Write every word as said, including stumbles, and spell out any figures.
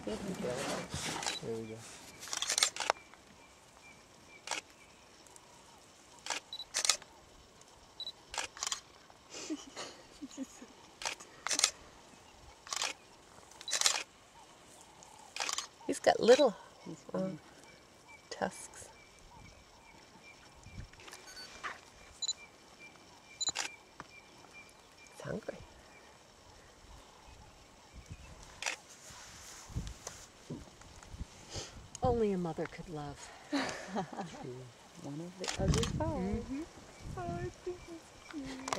There we go. He's got little uh, tusks. He's hungry. Only a mother could love. One of the ugly five. Mm-hmm.